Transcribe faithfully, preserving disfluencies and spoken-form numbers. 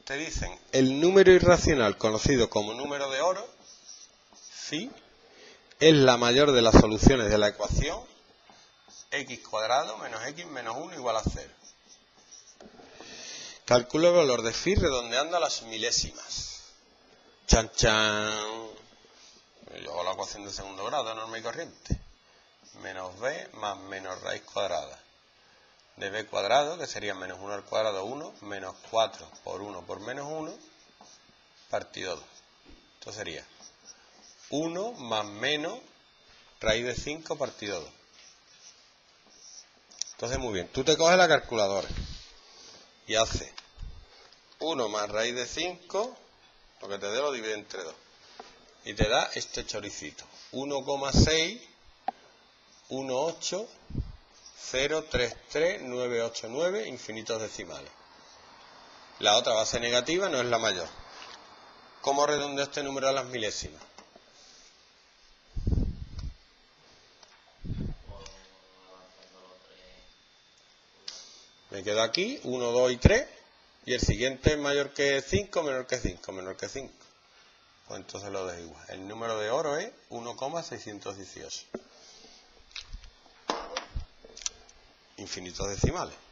te dicen el número irracional conocido como número de oro, phi, es la mayor de las soluciones de la ecuación x cuadrado menos x menos uno igual a cero. Calculo el valor de phi redondeando a las milésimas. Chan chan. Yo hago la ecuación de segundo grado, normal y corriente. Menos b más menos raíz cuadrada de b cuadrado, que sería menos uno al cuadrado, uno, menos cuatro por uno por menos uno, partido dos. Esto sería uno más menos raíz de cinco partido dos. Entonces, muy bien, tú te coges la calculadora y haces uno más raíz de cinco, lo que te dé lo divide entre dos. Y te da este choricito, uno coma seis uno ocho cero tres tres nueve ocho nueve infinitos decimales. La otra base negativa no es la mayor. ¿Cómo redondeo este número a las milésimas? Me quedo aquí, uno, dos y tres, y el siguiente es mayor que cinco, menor que cinco, menor que cinco. Pues entonces lo dejo igual. El número de oro es uno coma seiscientos dieciocho. Infinitos decimales.